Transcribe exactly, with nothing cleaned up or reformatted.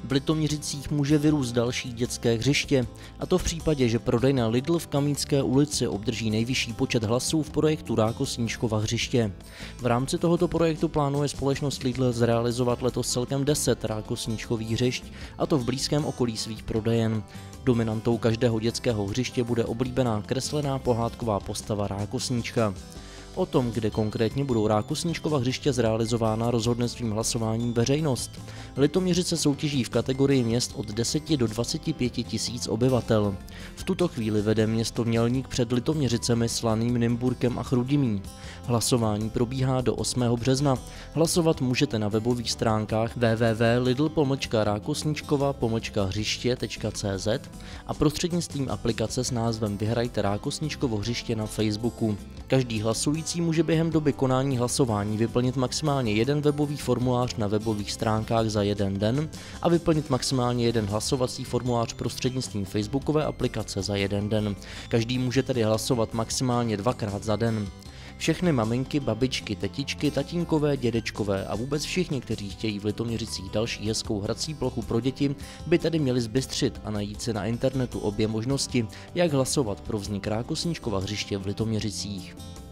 V Litoměřicích může vyrůst další dětské hřiště, a to v případě, že prodejna Lidl v Kamínské ulici obdrží nejvyšší počet hlasů v projektu Rákosníčkova hřiště. V rámci tohoto projektu plánuje společnost Lidl zrealizovat letos celkem deset rákosníčkových hřišť, a to v blízkém okolí svých prodejen. Dominantou každého dětského hřiště bude oblíbená kreslená pohádková postava Rákosníčka. O tom, kde konkrétně budou Rákosníčkova hřiště zrealizována, rozhodne svým hlasováním veřejnost. Litoměřice soutěží v kategorii měst od deseti do dvaceti pěti tisíc obyvatel. V tuto chvíli vede město Mělník před Litoměřicemi, Slaným, Nymburkem a Chrudimí. Hlasování probíhá do osmého března. Hlasovat můžete na webových stránkách w w w tečka lidl pomlčka rákosníčkova pomlčka hřiště tečka c z a prostřednictvím aplikace s názvem Vyhrajte Rákosníčkovo hřiště na Facebooku. Každý hlasující může během doby konání hlasování vyplnit maximálně jeden webový formulář na webových stránkách za jeden den a vyplnit maximálně jeden hlasovací formulář prostřednictvím facebookové aplikace za jeden den. Každý může tedy hlasovat maximálně dvakrát za den. Všechny maminky, babičky, tetičky, tatínkové, dědečkové a vůbec všichni, kteří chtějí v Litoměřicích další hezkou hrací plochu pro děti, by tedy měli zbystřit a najít si na internetu obě možnosti, jak hlasovat pro vznik Rákosníčkova hřiště v Litoměřicích.